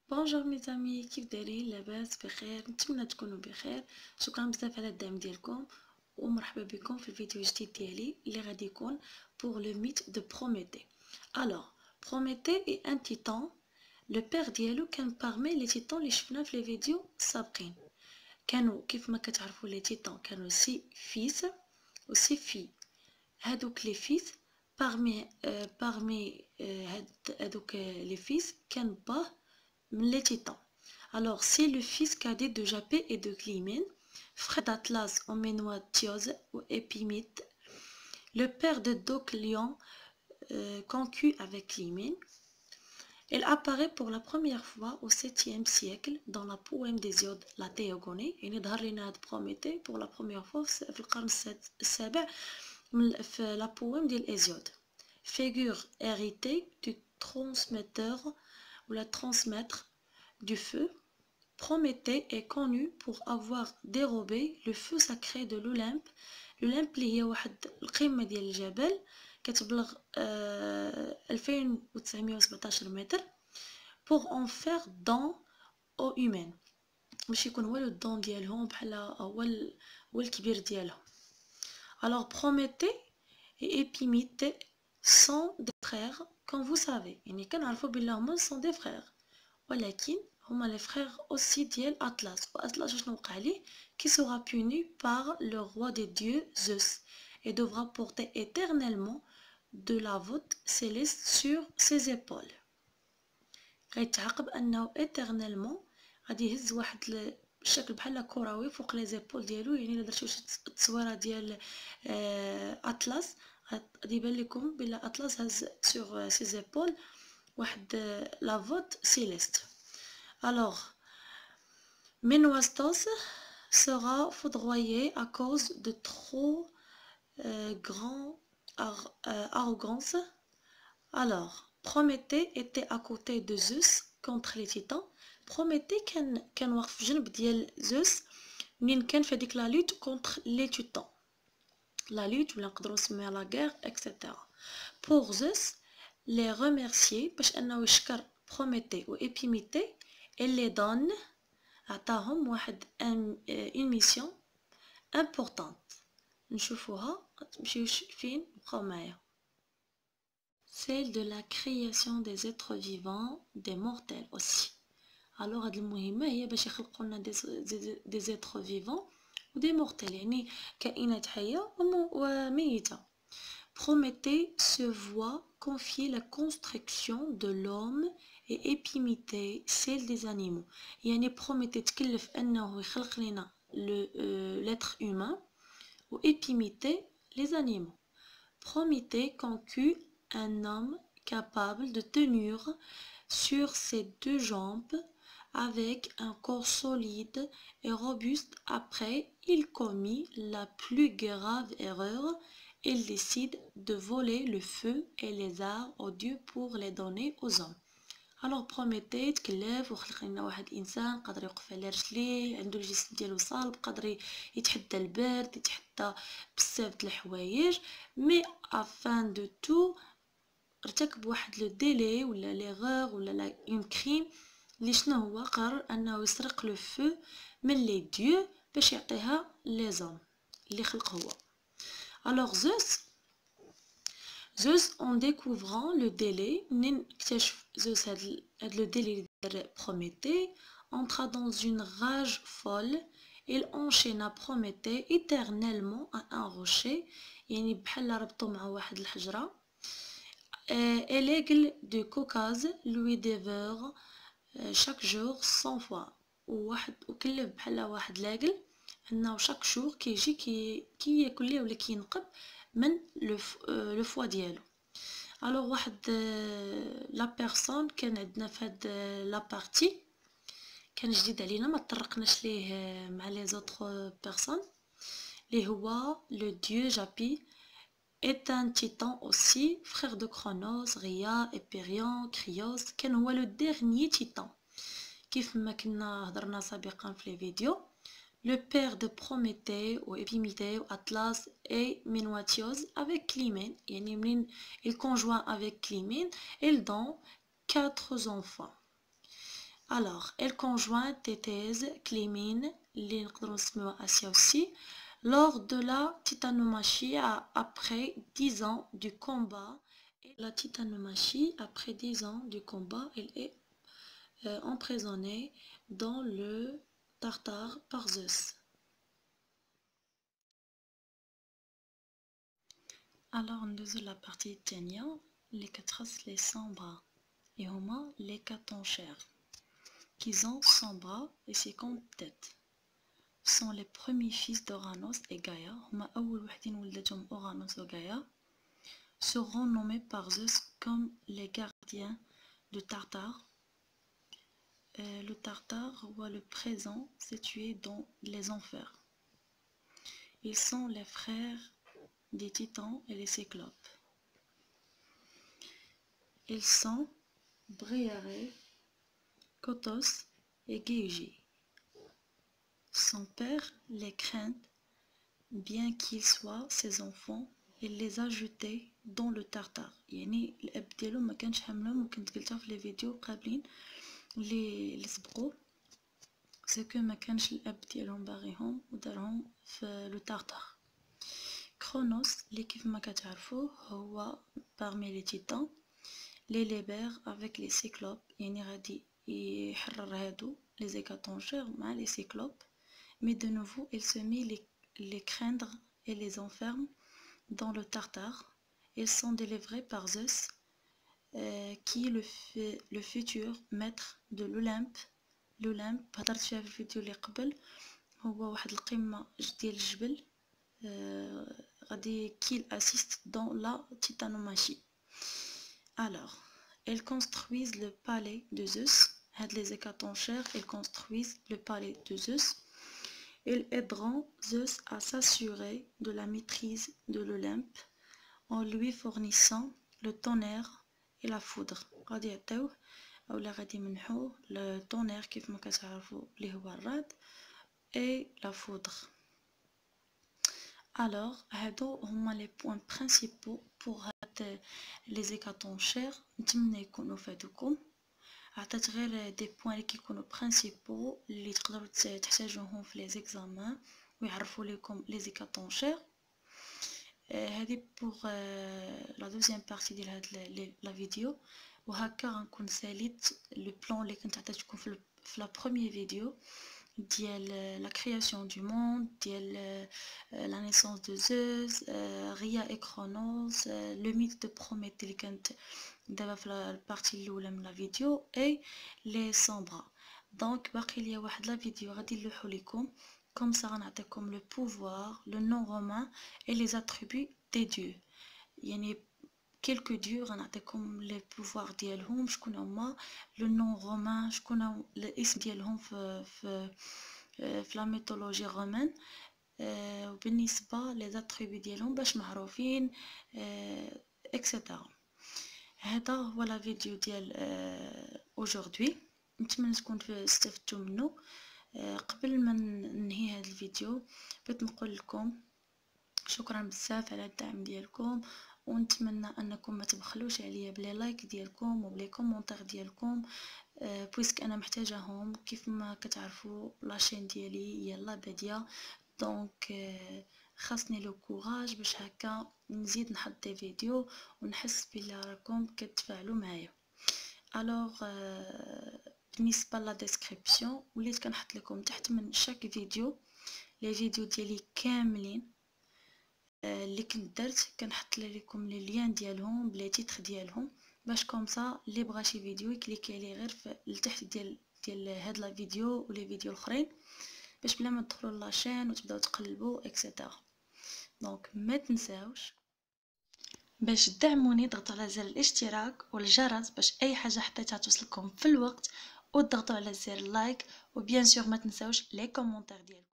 بونجور ميزامي، كيف دايرين؟ لاباس بخير؟ نتمنى تكونوا بخير. شكرا بزاف على الدعم ديالكم ومرحبا بكم في الفيديو الجديد ديالي اللي غادي يكون pour le mythe de Prométhée. Alors Prométhée est un titan. Le père ديالو كان parmi les titans اللي شفنا في les فيديو السابقين. كانوا كيف ما كتعرفوا les titans كانوا 6 fils و 6 filles. هادوك les fils parmi هادوك les fils كان باه les titans. Alors, c'est le fils cadet de Japet et de Clymène, frère d'Atlas, Oménoitios ou Épimite, le père de Docléon, concu avec Clymène. Elle apparaît pour la première fois au 7e siècle dans la poème d'Hésiode, la Théogonie. Et nous avons Prométhée pour la première fois dans le qarn السابع في la poème d'Hésiode. Figure héritée du transmetteur ou la transmettre du feu. Prométhée est connu pour avoir dérobé le feu sacré de l'Olympe. l'Olympe اللي هي واحد القمة ديال الجبل كتبلغ 2917 متر pour en faire don aux humains. باش يكون هو لو don ديالهم بحال هو الكبير ديالهم. Alors Prométhée et Épimite sont des frères, comme vous savez. يعني كنعرفوا بلي هما sont des frères. ولكن هما les frères aussi ديال Atlas. Atlas شنو وقع عليه؟ qui sera puni par le roi des dieux Zeus et devra porter éternellement de la voûte céleste sur ses épaules. غيتعاقب انه éternellement غادي يهز واحد الشكل بحال كروي فوق لي زيبول ديالو. يعني الا درتو شي تصويره ديال اطلس غادي يبان لكم بلا اطلس هز sur ses épaules واحد la voûte céleste. Alors Ménoistos sera foudroyé à cause de trop grande arrogance. Alors Prométhée était à côté de Zeus contre les titans. Prométhée كان واقف في جنب ديال زوس منين كان في هذيك لا لوت contre les titans. La lutte ولا نقدروا نسميها la guerre etc. Pour Zeus les remercier باش انه يشكر Prométhée و Épimité et les donne عطاهم واحد une mission importante. نشوفوها تمشيوش فين بقاو معايا. Celle de la création des êtres vivants, des mortels aussi. Alors هاد المهمة هي باش يخلقوا لنا des êtres vivants و des mortels يعني كائنات حية وميتة. Prométhée se voit confier la construction de l'homme et Épimité celle des animaux. يعني Prométhée تكلف أنه يخلق لنا l'être humain و Épimité les animaux. Prométhée conçut un homme capable de tenir sur ses deux jambes avec un corps solide et robuste. Après, il commit la plus grave erreur. Il décide de voler le feu et les arts aux dieux pour les donner aux hommes. Alors Prométhée تكلف وخلق لنا واحد انسان قادر يوقف على رجليه، عنده الجسم ديالو صلب، قادر يتحدى البرد، يتحدى بزاف د الحوايج. مي afin de tout ارتكب واحد لو ديلي ولا ليغور ولا اون كريم اللي شنو هو قرر انه يسرق لو فو من لي ديو باش يعطيها لي زوم اللي خلق هو. Alors Zeus en découvrant le délai منين اكتشف زوس هاد لو ديلي ديال Prométhée entra dans une rage folle. Il enchaîna Prométhée éternellement à un rocher يعني بحال ربطو مع واحد الحجرة. Et l'aigle du Caucase lui dévore chaque jour 100 fois. وكلف بحال واحد لاقل انه chaque jour كيجي كي ياكل ليه ولا كينقب من لو فوا ديالو. الوغ واحد لا بيرسون كان عندنا في هاد لا بارتي كان جديد علينا ما طرقناش ليه مع لي زوطر بيرسون اللي هو لو ديو جابي est un titan aussi, frère de Chronos, Rhea, Hyperion, Krios. كان هو le dernier titan كيف ما كنا هضرنا سابقا في الفيديو. Le père de Prométhée ou Épimité ou Atlas et Ménoitios avec Clymène. يعني منين il conjoint avec Clymène il donne 4 enfants. Alors, elle conjoint tétèse, clémine, اللي نقدروا نسميوها Asia aussi, lors de la titanomachie après 10 ans du combat. Et la titanomachie, après 10 ans du combat, elle est emprisonnée dans le Tartare par Zeus. Alors, nous la partie الثانية اللي كتخص les 100 bras et هما les catonchères qui ont 100 bras et 50 têtes. Sont les premiers fils d'Ouranos et Gaïa, هما أول وحدين ولدتهم Ouranos et Gaïa, seront nommés par Zeus comme les gardiens de Tartare. Le Tartare voit le présent situé dans les enfers. Ils sont les frères des titans et les cyclopes. Ils sont Briarée, Kotos et Géugie. Son père les craint, bien qu'ils soient ses enfants, il les a jetés dans le Tartare. يعني الأب ديالهم ما كانش حاملهم وكنت قلتها في لي فيديو قابلين اللي سبقوا سكو ما كانش الأب ديالهم باغيهم ودارهم في لو Tartare. كرونوس اللي كيف ما كتعرفوا هو parmi les titans, les libère avec les cyclopes, يعني غادي يحرر هادو les hécatoncères مع les cyclopes, mais de nouveau il se met les craindre et les enferme dans le Tartare. Ils sont délivrés par Zeus, qui est le futur maître de l'Olympe. l'Olympe هضرت فيها في الفيديو اللي قبل، هو واحد القمة ديال الجبل غادي qu'il assiste dans la titanomachie. Alors, ils construisent le palais de Zeus. Les hécatoncères, ils construisent le palais de Zeus. Ils aideront Zeus à s'assurer de la maîtrise de l'Olympe en lui fournissant le tonnerre et la foudre. غادي يعطيوه اولا غادي يمنحوه le tonnerre كيف ما كتعرفوا اللي هو الرعد et la foudre. Alors, هادو هما les points principaux pour les hécatoncères. نتمنى يكونوا فادوكم. عطيت غير دي بوين اللي كيكونوا برينسيبو اللي تقدروا تحتاجوهم في لي زيكزامان ويعرفوا لكم لي زيكاتونشير. هذه بوغ لا دوزيام بارتي ديال هاد لا فيديو، وهكا غنكون ساليت لو بلان اللي كنت عطيتكم في لا بروميير فيديو ديال لا كرياسيون دو موند، ديال لا نيسونس دو زوس، غيا اي كرونوس، لو ميت دو بروميتي اللي كانت دابا في البارتي الاولى من لا فيديو، اي لي سامبرا. دونك باقي ليا واحد لا فيديو غادي نلوحو لكم كوم سا غنعطيكم لو بوفوار، لو نون رومان اي لي اتريبوت دي ديو، يعني كيلكو ديو غنعطيكم لي بوفوار ديالهم، شكون هما لو نون رومان، شكون هو الاسم ديالهم في لا ميثولوجي رومان، وبالنسبه لي اتريبوت ديالهم باش معروفين اكسيتيرا. هذا هو لا فيديو ديال اوجوردي، نتمنى تكون استفدتوا منه. قبل ما ننهي هذا الفيديو بغيت نقول لكم شكرا بزاف على الدعم ديالكم، ونتمنى انكم ما تبخلوش عليا بلي لايك ديالكم وبلي كومونتير ديالكم، بويسك انا محتاجاهم. كيف ما كتعرفوا لاشين ديالي يلا باديه، دونك خاصني لو كوراج باش هكا نزيد نحط دي فيديو ونحس بلي راكم كتفاعلوا معايا. الوغ بالنسبه لا ديسكريبسيون وليت كنحط لكم تحت من شاك فيديو لي فيديو ديالي كاملين اللي كنت درت، كنحط لكم لي لين ديالهم بلي تيتر ديالهم، باش كومسا اللي بغى شي فيديو يكليكي عليه غير في لتحت ديال هاد لا فيديو ولي فيديو الاخرين، باش بلا ما تدخلوا لاشين وتبداو تقلبوا اكسيتيرا. دونك ما تنساوش باش تدعموني ضغطوا على زر الاشتراك والجرس باش اي حاجه حطيتها توصلكم في الوقت، وتضغطوا على زر اللايك، وبيان سور ما تنساوش لي كومونتير ديالكم.